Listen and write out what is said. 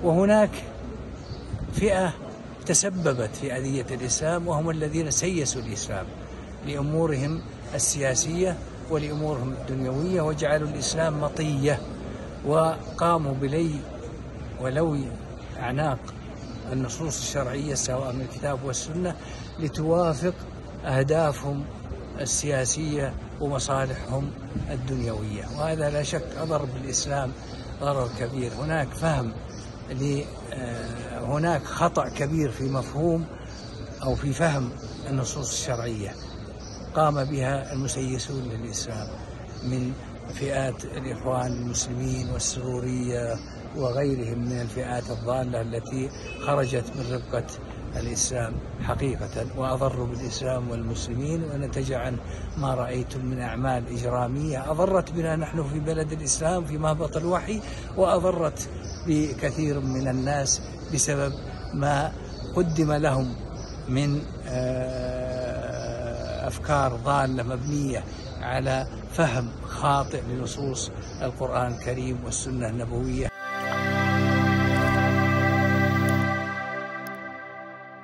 وهناك فئة تسببت في أذية الإسلام، وهم الذين سيسوا الإسلام لأمورهم السياسية ولأمورهم الدنيوية، وجعلوا الإسلام مطية، وقاموا ولوي أعناق النصوص الشرعية سواء من الكتاب والسنة لتوافق أهدافهم السياسية ومصالحهم الدنيوية، وهذا لا شك أضر بالإسلام ضرر كبير. هناك خطأ كبير في مفهوم أو في فهم النصوص الشرعية قام بها المسيسون للإسلام من فئات الإخوان المسلمين والسرورية وغيرهم من الفئات الضالة التي خرجت من ربقة الإسلام حقيقة، وأضروا بالإسلام والمسلمين، ونتج عن ما رأيتم من أعمال إجرامية أضرت بنا نحن في بلد الإسلام في مهبط الوحي، وأضرت بكثير من الناس بسبب ما قدم لهم من أفكار ضالة مبنية على فهم خاطئ لنصوص القرآن الكريم والسنة النبوية.